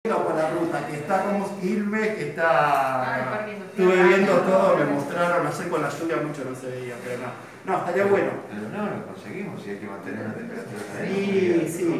por la ruta, que está como Quilmes, que está... parque industrial. Estuve viendo todo, me mostraron, no sé, con la lluvia mucho no se veía, pero no. No, estaría bueno. Pero no, lo conseguimos y hay que mantener una temperatura. Sí, sí.